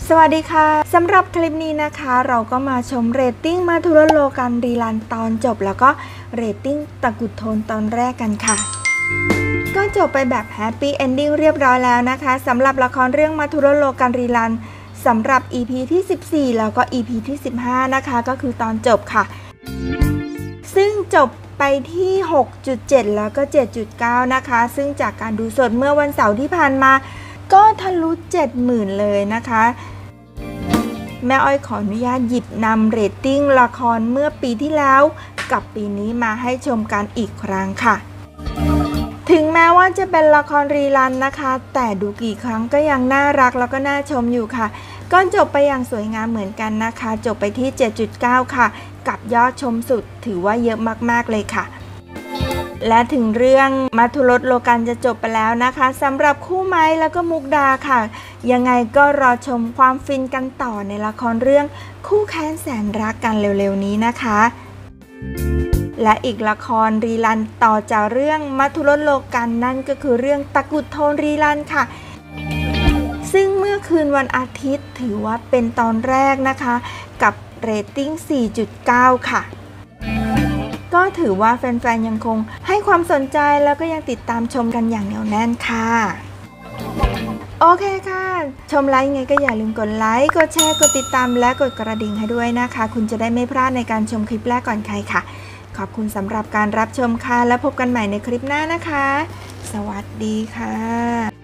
สวัสดีค่ะสำหรับคลิปนี้นะคะเราก็มาชมเรตติ้งมาทุรโลกันรีรันตอนจบแล้วก็เรตติ้งตะกุดโทนตอนแรกกันค่ะก็จบไปแบบแฮปปี้เอนดิ้งเรียบร้อยแล้วนะคะสำหรับละครเรื่องมาทุรโลกันรีรันสำหรับ EP ที่14แล้วก็ EP ที่15นะคะก็คือตอนจบค่ะซึ่งจบไปที่ 6.7 แล้วก็ 7.9 นะคะซึ่งจากการดูสดเมื่อวันเสาร์ที่ผ่านมาก็ทะลุ 70,000 เลยนะคะแม่อ้อยขออนุญาตหยิบนำเรตติ้งละครเมื่อปีที่แล้วกับปีนี้มาให้ชมกันอีกครั้งค่ะถึงแม้ว่าจะเป็นละครรีรันนะคะแต่ดูกี่ครั้งก็ยังน่ารักแล้วก็น่าชมอยู่ค่ะก็จบไปอย่างสวยงามเหมือนกันนะคะจบไปที่ 7.9 ค่ะกับยอดชมสุดถือว่าเยอะมากๆเลยค่ะและถึงเรื่องมัทุรสโลกันจะจบไปแล้วนะคะสำหรับคู่ไม้แล้วก็มุกดาค่ะยังไงก็รอชมความฟินกันต่อในละครเรื่องคู่แค้นแสนรักกันเร็วๆนี้นะคะและอีกละครรีรันต่อจากเรื่องมัทุรสโลกันนั่นก็คือเรื่องตะกุดโทนรีรันค่ะซึ่งเมื่อคืนวันอาทิตย์ถือว่าเป็นตอนแรกนะคะกับเรตติ้ง 4.9 ค่ะก็ถือว่าแฟนๆยังคงให้ความสนใจแล้วก็ยังติดตามชมกันอย่างเหนียวแน่นค่ะโอเคค่ะชมไลฟ์ไงก็อย่าลืมกดไลค์กดแชร์กดติดตามและกดกระดิ่งให้ด้วยนะคะคุณจะได้ไม่พลาดในการชมคลิปแรกก่อนใครค่ะขอบคุณสำหรับการรับชมค่ะแล้วพบกันใหม่ในคลิปหน้านะคะสวัสดีค่ะ